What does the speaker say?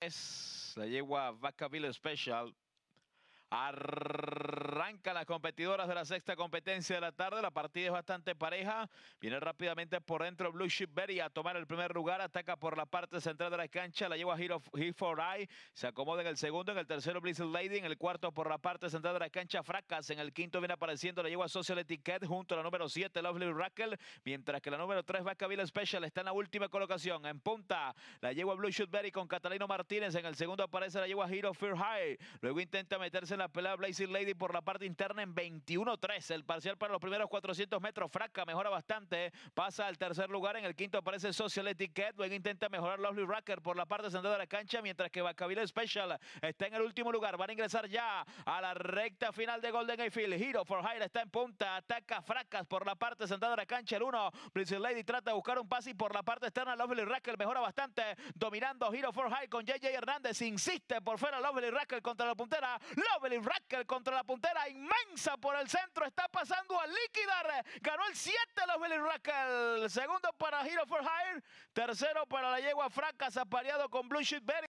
Es la yegua Vacaville Special. Arrancan las competidoras de la sexta competencia de la tarde. La partida es bastante pareja. Viene rápidamente por dentro Blue Ship Berry a tomar el primer lugar. Ataca por la parte central de la cancha. La lleva Here for Eye. Se acomoda en el segundo. En el tercero Blizzard Lady. En el cuarto por la parte central de la cancha Fracas. En el quinto viene apareciendo la lleva Social Etiquette junto a la número 7 Lovely Rackle. Mientras que la número 3 Vacaville Special está en la última colocación. En punta la lleva Blue Ship Berry con Catalino Martínez. En el segundo aparece la lleva Hero for High. Luego intenta meterse en la pelea Blazing Lady por la parte interna en 21-3. El parcial para los primeros 400 metros. Fraca mejora bastante. Pasa al tercer lugar. En el quinto aparece Social Etiquette. Luego intenta mejorar Lovely Racker por la parte central de la cancha. Mientras que Vacaville Special está en el último lugar. Van a ingresar ya a la recta final de Golden Gate Field. Hero for Hire está en punta. Ataca Fracas por la parte central de la cancha. El 1. Blazing Lady trata de buscar un pase y por la parte externa Lovely Racker mejora bastante. Dominando Hero for Hire con JJ Hernández. Insiste por fuera Lovely Racker contra la puntera. Lovely Racker contra la puntera inmensa por el centro. Está pasando a liquidar. Ganó el 7 Lovely Racker. Segundo para Hero for Hire. Tercero para la yegua Fracas. Apareado con Blue Ship Berry.